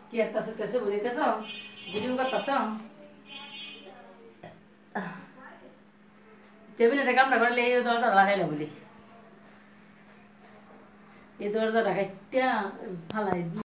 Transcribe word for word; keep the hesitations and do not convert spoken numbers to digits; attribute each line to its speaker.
Speaker 1: কি একটা সুটকেসে বুঝাইতেছ ভিডিও করতেছ টেবিল এটা কামড়া করলে এই দরজা লাগাইলে বলি এই দরজাটা কাইটা ফালাই